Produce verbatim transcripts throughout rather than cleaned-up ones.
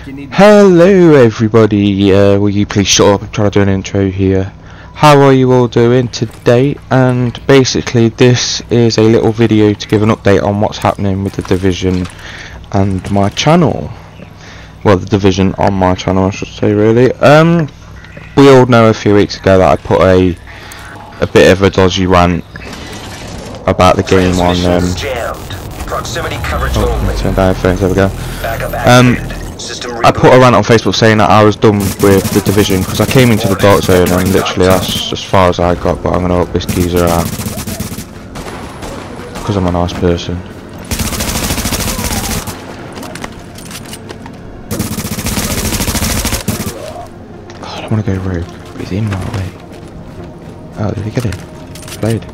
like you need. Hello everybody, uh, will you please shut up? I'm trying to do an intro here. How are you all doing today? And basically this is a little video to give an update on what's happening with the Division and my channel. Well, the Division on my channel I should say really. Um, we all know a few weeks ago that I put a a bit of a dodgy rant about the game on um, Proximity coverage oh, only. turn down phones, there we go. Backup Um, activated. System I put a rant on Facebook saying that I was done with the Division because I came into the dark zone and literally that's as far as I got, but I'm going to up this geezer out because I'm a nice person. Oh, I don't want to go rogue, but he's in my way. Oh, did he get him? Played.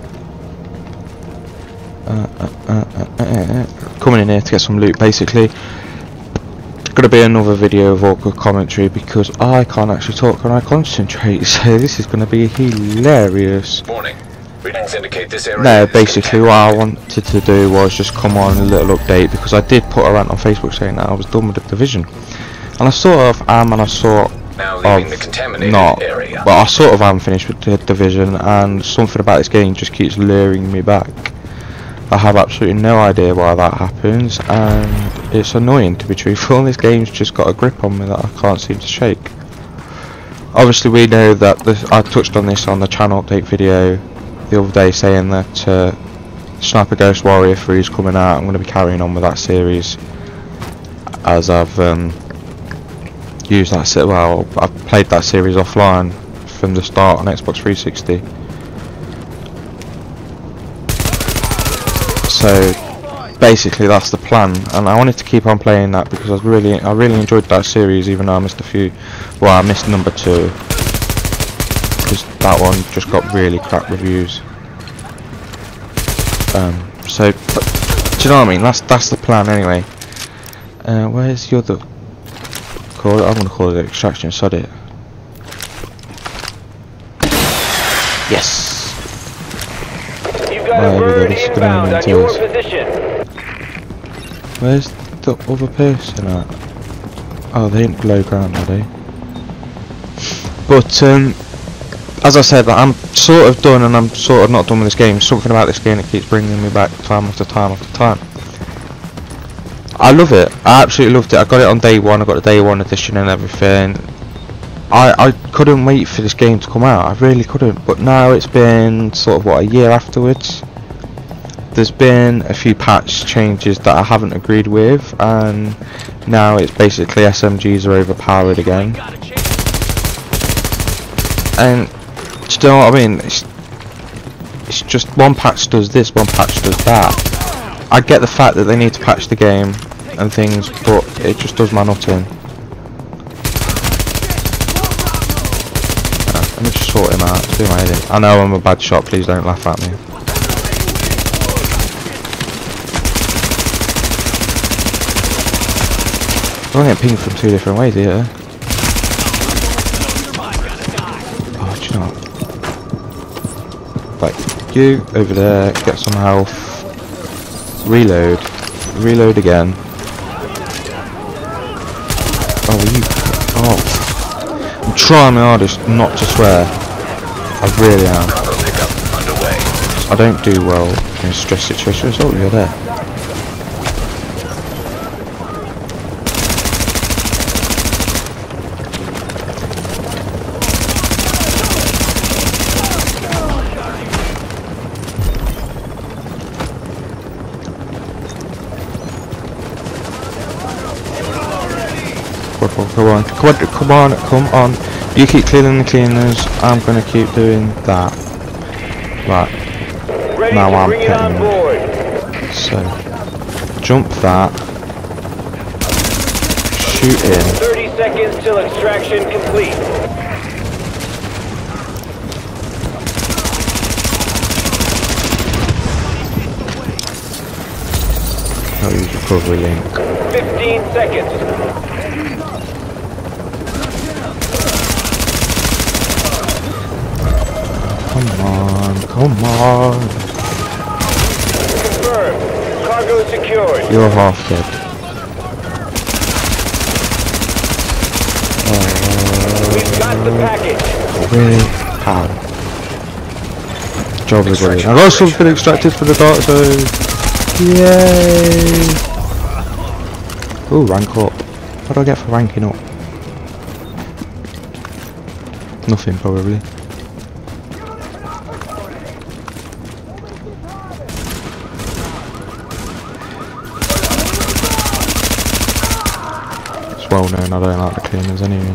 Uh, uh, uh, uh, uh, uh, coming in here to get some loot basically. Gonna be another video of awkward commentary because I can't actually talk when I concentrate, so this is gonna be hilarious. Morning. Readings indicate this area. No, basically what I wanted to do was just come on a little update because I did put a rant on Facebook saying that I was done with the Division, and I sort of am, and I sort now leaving of the contaminated not, area. but I sort of am finished with the Division, and something about this game just keeps luring me back. I have absolutely no idea why that happens, and it's annoying to be truthful. This game's just got a grip on me that I can't seem to shake. Obviously we know that this, I touched on this on the channel update video the other day saying that uh, Sniper Ghost Warrior three is coming out. I'm going to be carrying on with that series as I've um, used that set. Well, I've played that series offline from the start on Xbox three sixty. So basically that's the plan, and I wanted to keep on playing that because I was really I really enjoyed that series, even though I missed a few. Well, I missed number two because that one just got really crap reviews. Um, so but, do you know what I mean? That's that's the plan anyway. Uh, where's the other? Call it. I'm gonna call it extraction. Sod it. Yes. Right, here we go, this is going to be into Where's the other person at? Oh, they ain't below ground, are they? But, um, as I said, I'm sort of done and I'm sort of not done with this game. Something about this game that keeps bringing me back time after time after time. I love it. I absolutely loved it. I got it on day one. I got the day one edition and everything. I, I couldn't wait for this game to come out, I really couldn't, but now it's been sort of what, a year afterwards. There's been a few patch changes that I haven't agreed with, and now it's basically S M Gs are overpowered again. And do you know what I mean? It's, it's just one patch does this, one patch does that. I get the fact that they need to patch the game and things, but it just does my nut in. Let me just sort him out, do my head in. I know I'm a bad shot, please don't laugh at me. I'm getting pinged from two different ways here. Oh, do you know what? Like, you over there, get some health. Reload. Reload again. Oh, you. Oh. I'm trying my hardest not to swear. I really am. I don't do well in stress situations. Oh, you're there. Come on, come on, come on, come on. You keep cleaning the cleaners, I'm gonna keep doing that. Right. Now I'm petting. So, jump that. Shoot in. thirty seconds till extraction complete. I'll use recovery link. fifteen seconds. Come on, come on. Confirmed. Cargo secured. You're half dead. We've got the package. Really? How? Job is really. I got something extracted for the dark zone. Yay! Ooh, rank up. What do I get for ranking up? Nothing, probably. It's well known I don't like the cleaners anyway.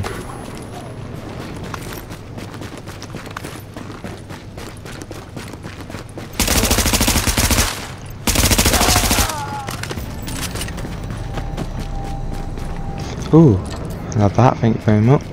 Ooh, now that, thank you very much.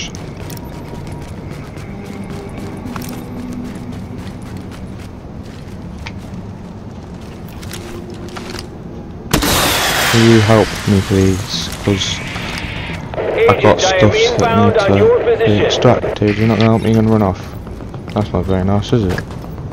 Will you help me please? Because I've got stuff that need to be extracted. You're not going to help me and run off. That's not very nice, is it?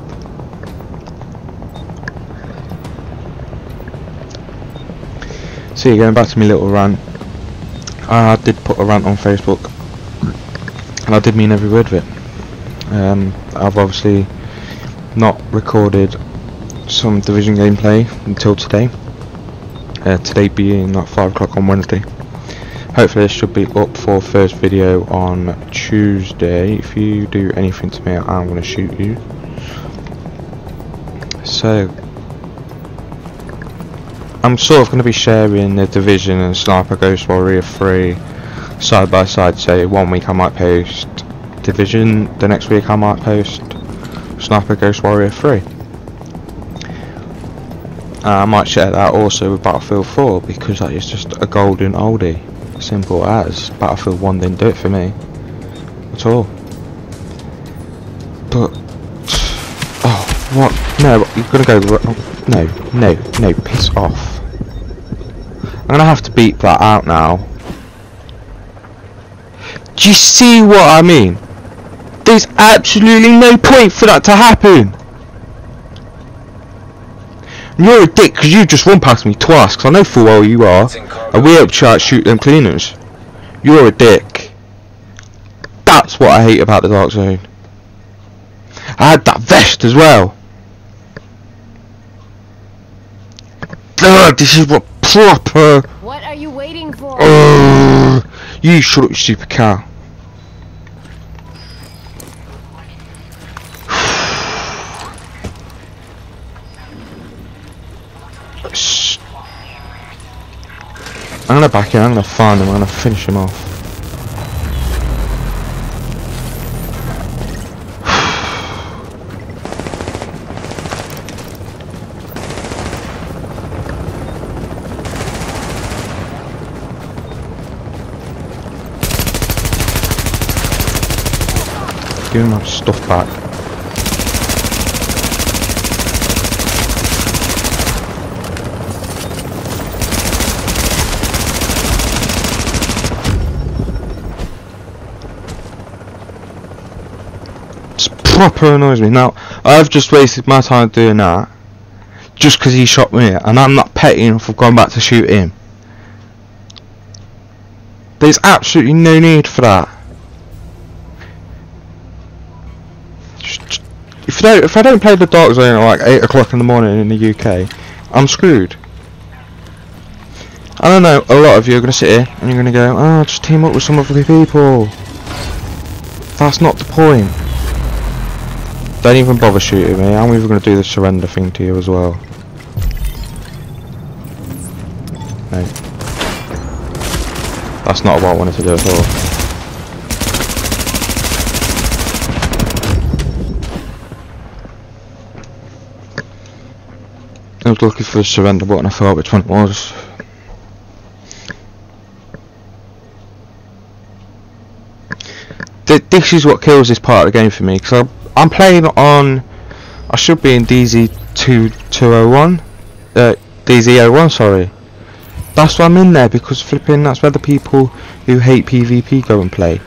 See, going back to my little rant. I did put a rant on Facebook, and I did mean every word of it. Um, I've obviously not recorded some Division gameplay until today. Uh, today being like five o'clock on Wednesday. Hopefully this should be up for first video on Tuesday. If you do anything to me, I'm going to shoot you. So I'm sort of going to be sharing the Division and Sniper Ghost Warrior three side by side. So one week I might post Division, the next week I might post Sniper Ghost Warrior three. Uh, I might share that also with Battlefield four because that is just a golden oldie. Simple as. Battlefield one didn't do it for me at all. But oh, what? No, you're gonna go. No, no, no, piss off. I'm gonna have to beep that out now. Do you see what I mean? There's absolutely no point for that to happen. And you're a dick because you just run past me twice, because I know full well you are, and we helped you out shoot them cleaners. You're a dick. That's what I hate about the Dark Zone. I had that vest as well. Ugh, this is what proper. What are you waiting for? Uh, you shut up, you stupid cow. I'm gonna back in, I'm gonna find him, I'm gonna finish him off. Give him my stuff back. Proper annoys me. Now I've just wasted my time doing that just because he shot me, and I'm not petty enough of going back to shoot him. There's absolutely no need for that. Just, if I don't, if I don't play the Dark Zone at like eight o'clock in the morning in the U K, I'm screwed. I don't know. A lot of you are gonna sit here and you're gonna go, "Oh, just team up with some other people." That's not the point. Don't even bother shooting me. I'm even going to do the surrender thing to you as well. No. That's not what I wanted to do at all. I was looking for the surrender button, I forgot which one it was. Th this is what kills this part of the game for me, because I'm playing on, I should be in D Z two oh one, uh, D Z oh one, sorry. That's why I'm in there, because flipping, that's where the people who hate PvP go and play.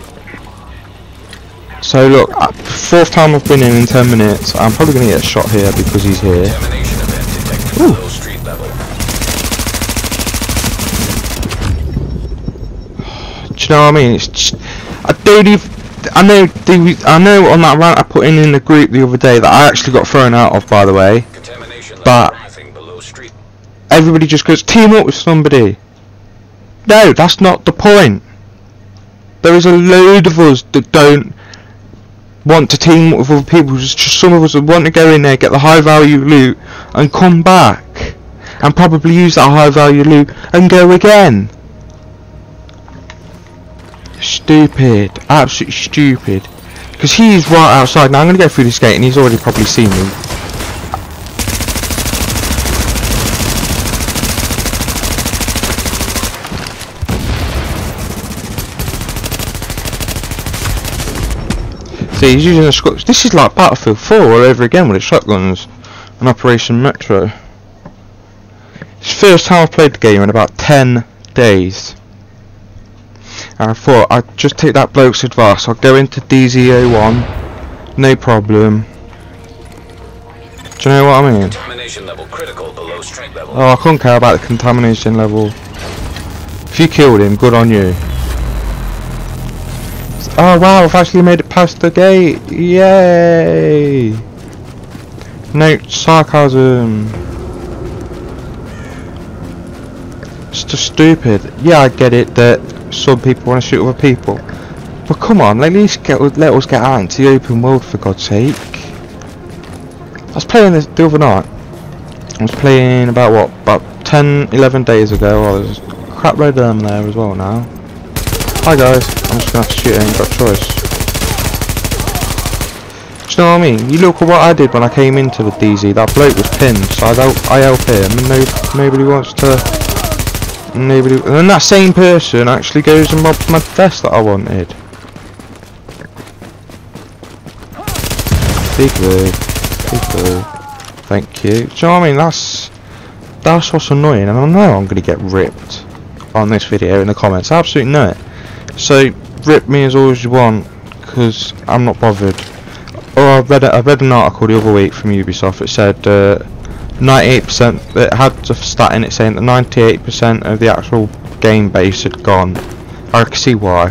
So look, uh, fourth time I've been in in ten minutes, I'm probably going to get a shot here because he's here. Ooh. Do you you know what I mean? It's just, I don't even. I know. The, I know on that rant I put in in the group the other day that I actually got thrown out of, by the way. But everybody just goes team up with somebody. No, that's not the point. There is a load of us that don't want to team up with other people. Just, just some of us that want to go in there, get the high value loot, and come back, and probably use that high value loot and go again. Stupid, absolutely stupid. Because he's right outside now. I'm going to go through this gate, and he's already probably seen me. See, he's using a squad. This is like Battlefield four all over again with the shotguns and Operation Metro. It's the first time I've played the game in about ten days. And I thought I'd just take that bloke's advice. I'll go into D Z zero one, no problem. Do you know what I mean? Contamination level critical below strength level. Oh, I couldn't care about the contamination level. If you killed him, good on you. Oh wow, I've actually made it past the gate. Yay! No sarcasm. It's just stupid. Yeah, I get it that some people want to shoot other people, but come on, at least get, let us get out into the open world, for God's sake. I was playing this the other night. I was playing about what, about ten, eleven days ago. Oh, there's a crap load of them there as well now. Hi guys, I'm just gonna have to shoot him, got a choice. Do you know what I mean? You look at what I did when I came into the D Z. That bloke was pinned, so I help, I help him, and no, nobody wants to. Nobody, and then that same person actually goes and robs my vest that I wanted. Big word, big word. Thank you. Do you know what I mean? That's that's what's annoying, and I know I'm gonna get ripped on this video in the comments. I absolutely know it. So rip me as always you want, because I'm not bothered. Or I read I read an article the other week from Ubisoft. It said uh, ninety-eight percent. It had a stat in it saying that ninety-eight percent of the actual game base had gone. I can see why.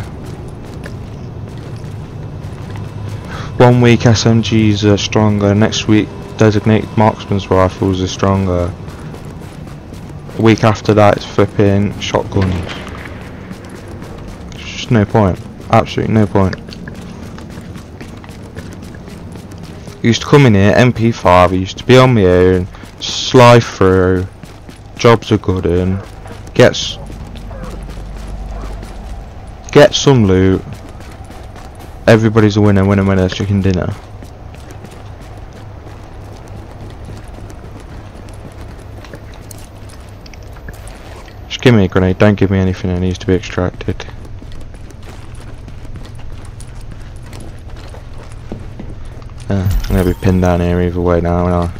One week S M Gs are stronger. Next week designated marksman's rifles are stronger. A week after that it's flipping shotguns. There's just no point. Absolutely no point. I used to come in here, M P five, I used to be on my own, slide through, jobs are good and get, s get some loot, everybody's a winner, winner, winner, chicken dinner. Just give me a grenade, don't give me anything that needs to be extracted. Uh, I'm gonna be pinned down here either way now, aren't I?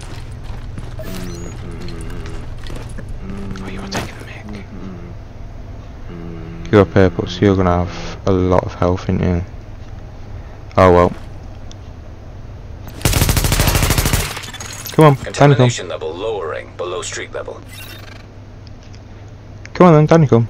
Oh, you were taking the mic. You're purple, so you're gonna have a lot of health in you. Oh well. Come on, down you come. Level lowering below street level. Come on then, down you come.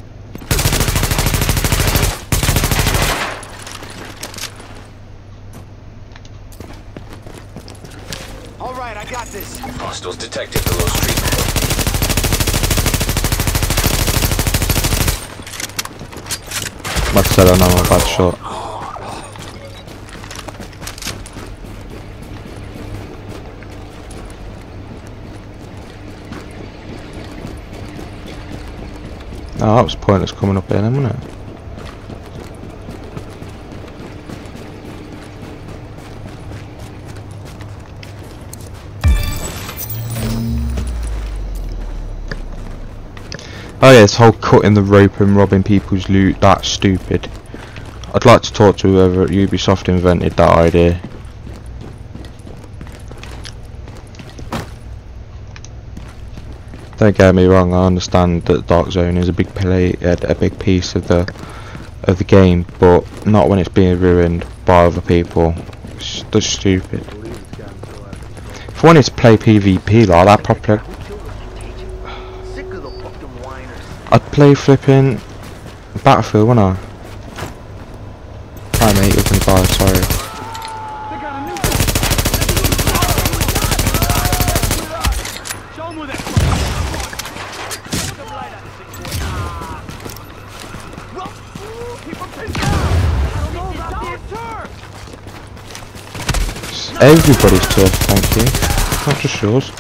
Alright, I got this. Hostiles detected below street level. Like I said, I know I'm a bad shot. Oh, that was pointless coming up here then, wasn't it? Oh yeah, this whole cutting the rope and robbing people's loot, that's stupid. I'd like to talk to whoever at Ubisoft invented that idea. Don't get me wrong, I understand that Dark Zone is a big play, a, a big piece of the of the game, but not when it's being ruined by other people. It's just stupid. If I wanted to play PvP like that properly, I'd play flipping Battlefield, wouldn't I? everybody's turf, thank you. Not just yours.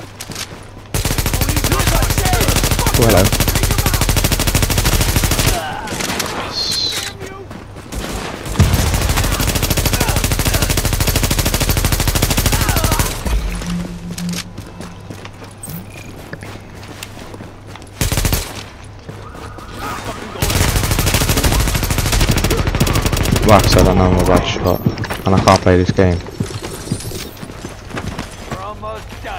Oh, hello. Like I said, I know I'm a bad shot, and I can't play this game. We're almost done.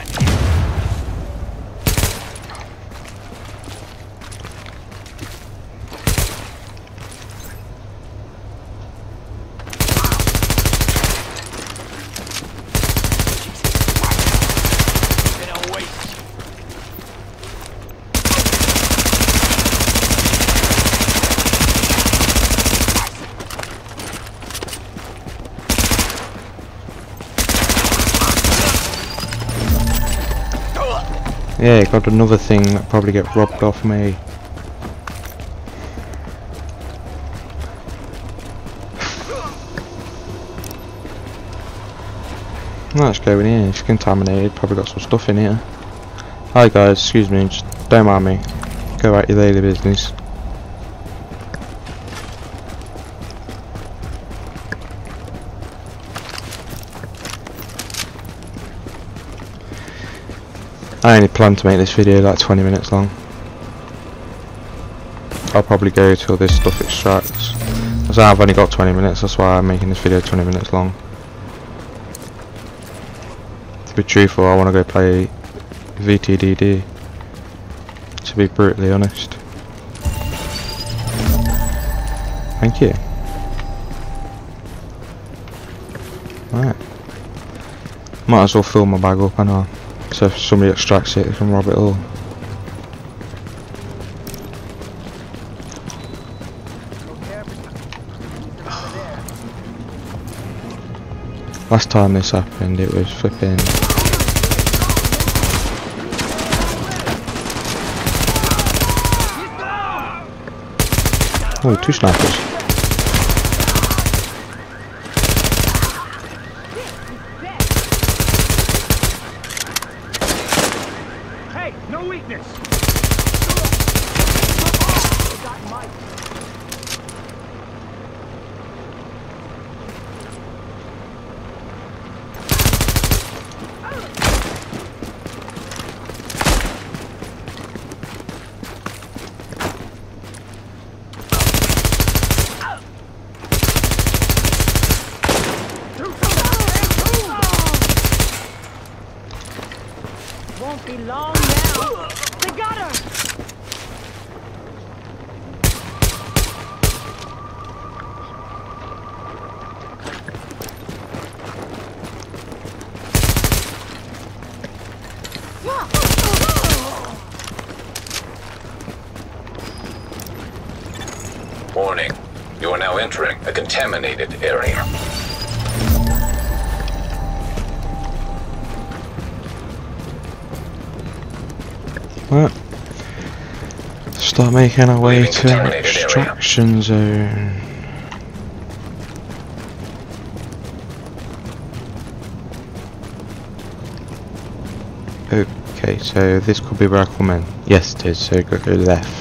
Been a waste. Yeah, got another thing that probably get robbed off me. Let's go in here, it's contaminated, probably got some stuff in here. Hi guys, excuse me, just don't mind me. Go about your daily business. I only plan to make this video like twenty minutes long. I'll probably go till this stuff extracts. So I've only got twenty minutes, that's why I'm making this video twenty minutes long. To be truthful, I want to go play V T D D, to be brutally honest. Thank you. Right. Might as well fill my bag up, and I'll. So if somebody extracts it, they can rob it all. Last time this happened, it was flipping. Oh, two snipers. No weakness. Won't be long now. They got her. Warning. You are now entering a contaminated area. Right. Start making our way Leaving to contaminated extraction zone. Okay, so this could be where I come in. Yes, it is. So go, go left.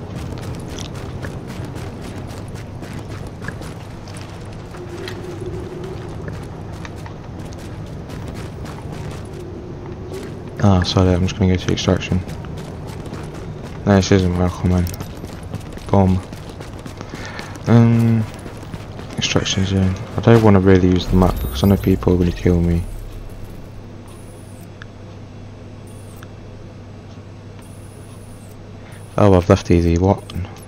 Ah, sorry, I'm just going to go to extraction. No, this isn't where I come in. Bomb. Um, extraction zone. I don't want to really use the map because I know people are going to kill me. Oh, I've left easy. What?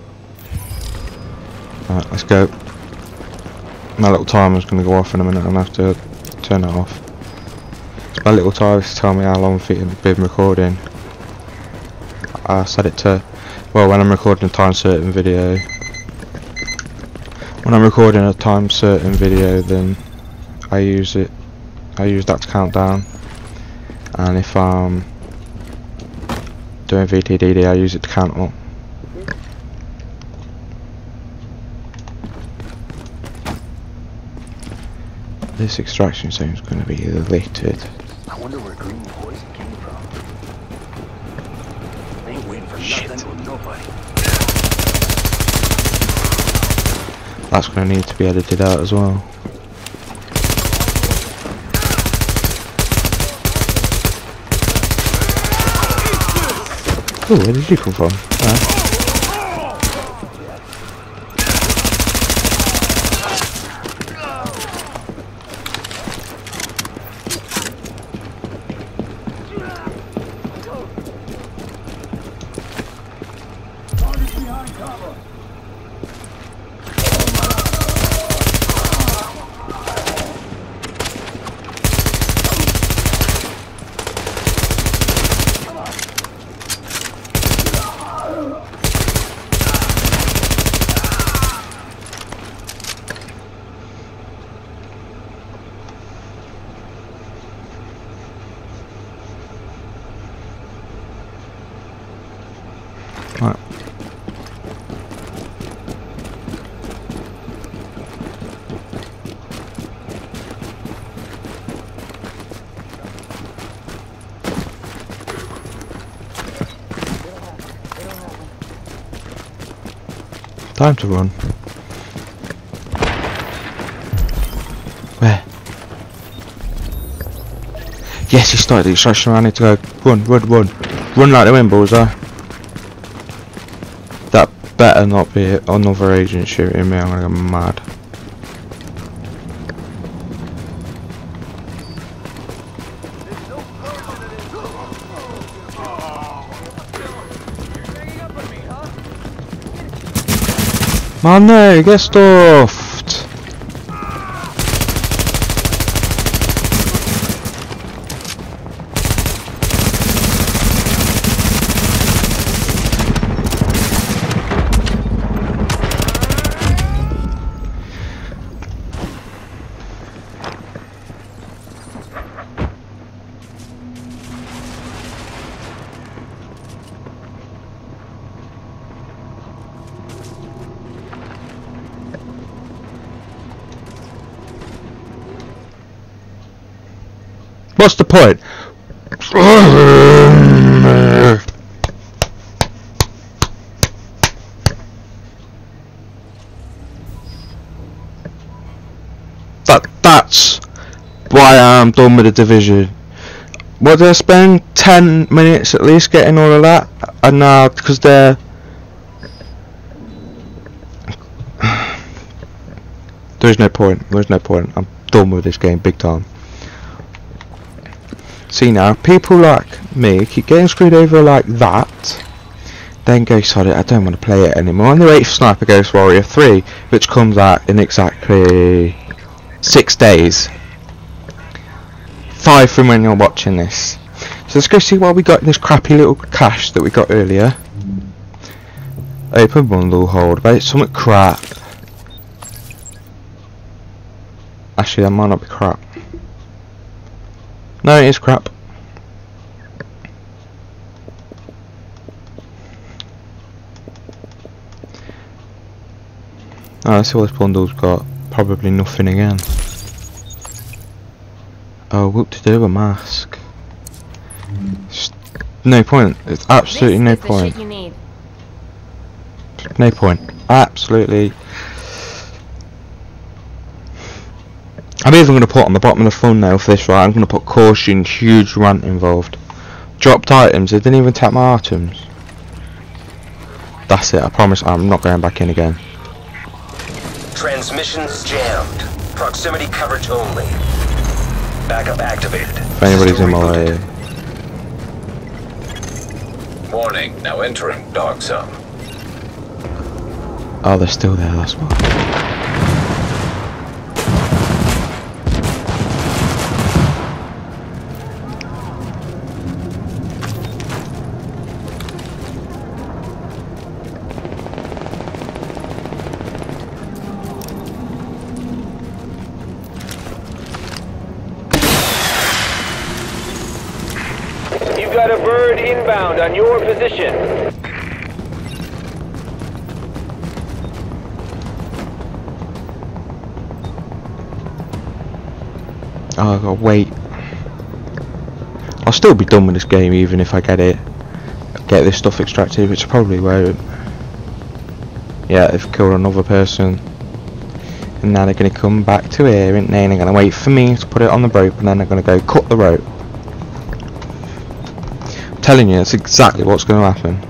Right, let's go. My little timer's going to go off in a minute. I'm going to have to turn it off. My little timer to tell me how long I've been recording. I set it to, well, when I'm recording a time certain video. When I'm recording a time certain video, then I use it. I use that to count down. And if I'm doing V T D D, I use it to count up. This extraction zone is going to be littered. I wonder where green poison came from. They ain't waiting for Shit. nothing or nobody. That's going to need to be edited out as well. Oh, where did you come from? Ah. Right. Time to run. Where? Yes, he started the extraction. I need to go. Run, run, run. Run like the wind, bullseye. That better not be another agent shooting me. I'm gonna go mad. Man, no, get stuffed. What's the point? That that's why I'm done with the division. What did I spend? Ten minutes at least getting all of that, and now because they're there's no point. There's no point. I'm done with this game, big time. See now, people like me keep getting screwed over like that, then go, sorry, I don't want to play it anymore, and they wait for Sniper Ghost Warrior three, which comes out in exactly six days. Five from when you're watching this. So let's go see what we got in this crappy little cache that we got earlier. Open bundle, hold, but it's something crap. Actually, that might not be crap. No, it is crap. Oh, let's see what this bundle's got. Probably nothing again. Oh, what to do? A mask. Just no point. It's absolutely no point. No point. Absolutely. I'm even going to put on the bottom of the thumbnail for this, right, I'm going to put caution, huge rant involved. Dropped items, they didn't even tap my items. That's it, I promise I'm not going back in again. Transmissions jammed. Proximity coverage only. Backup activated. If anybody's in my way. Warning, now entering dog zone. Oh, they're still there, that's why. You've got a bird inbound on your position. Oh, I gotta wait. I'll still be done with this game even if I get it, get this stuff extracted, which I probably won't. Yeah, they've killed another person, and now they're gonna come back to here, and then they're gonna wait for me to put it on the rope, and then they're gonna go cut the rope. I'm telling you, that's exactly what's gonna happen.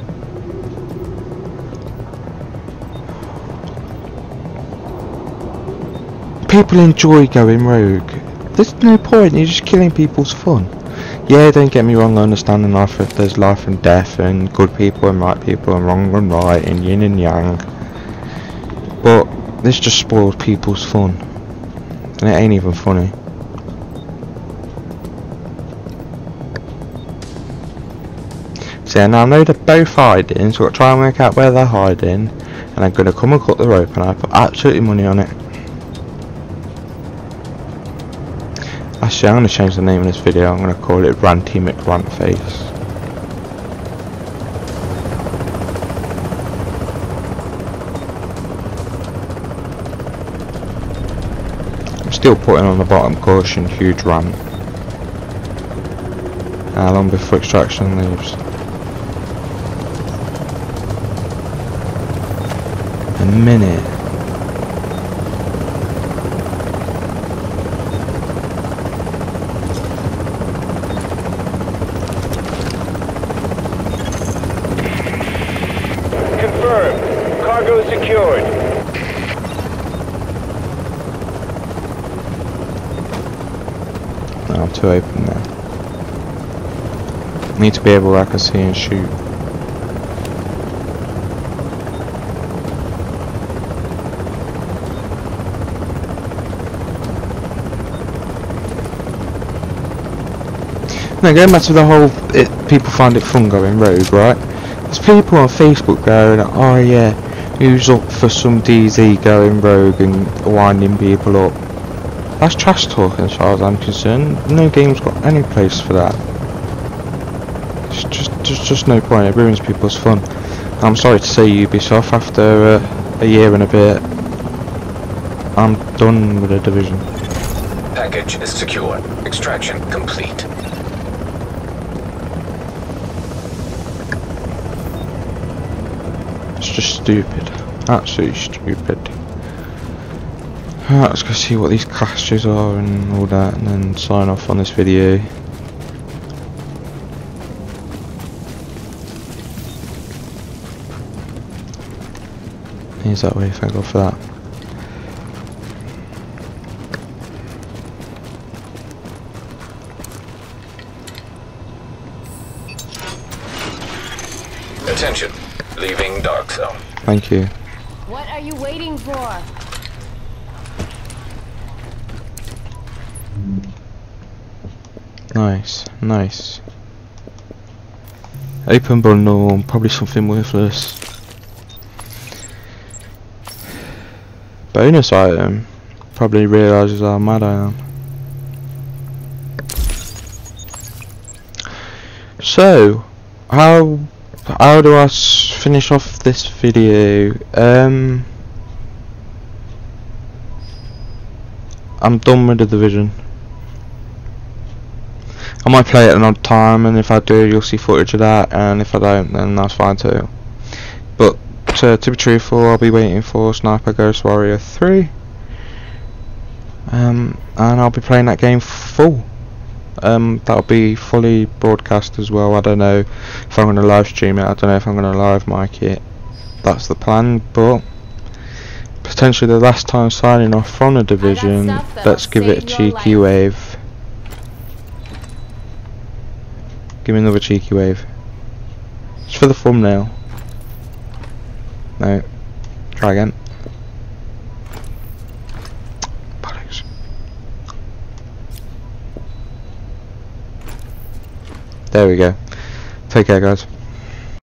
People enjoy going rogue. There's no point, you're just killing people's fun. Yeah, don't get me wrong, I understand in life that there's life and death and good people and right people and wrong and right and yin and yang. But this just spoils people's fun. And it ain't even funny. So now I know they're both hiding, so I've got to try and work out where they're hiding. And I'm going to come and cut the rope, and I put absolutely money on it. Actually, I'm going to change the name of this video. I'm going to call it Ranty McRantface. I'm still putting on the bottom caution, huge rant. How long before extraction leaves? A minute. Cargo secured. No, I'm too open there. Need to be able where I can see and shoot. Now going back to the whole, it, people find it fun going rogue, right? There's people on Facebook going, oh yeah, who's up for some D Z going rogue and winding people up? That's trash talking as far as I'm concerned. No game's got any place for that. It's just, just, just no point. It ruins people's fun. I'm sorry to say, Ubisoft, after uh, a year and a bit, I'm done with the Division. Package is secure. Extraction complete. It's just stupid. Absolutely stupid. Right, let's go see what these clashes are and all that, and then sign off on this video. Here's that way, thank God for that. Attention. Leaving dark zone. Thank you. What are you waiting for? Nice, nice. Open bundle, probably something worthless. Bonus item. Probably realises how mad I am. So, how how do I s finish off this video? Um, I'm done with the Division. I might play it another time, and if I do, you'll see footage of that, and if I don't, then that's fine too. But uh, to be truthful, I'll be waiting for Sniper Ghost Warrior three, um, and I'll be playing that game full. Um, that'll be fully broadcast as well. I don't know if I'm going to live stream it. I don't know if I'm going to live mic it. That's the plan, but potentially the last time signing off from the Division. Let's give it a cheeky wave. Give me another cheeky wave. It's for the thumbnail. No. Try again. Bollocks. There we go. Take care, guys.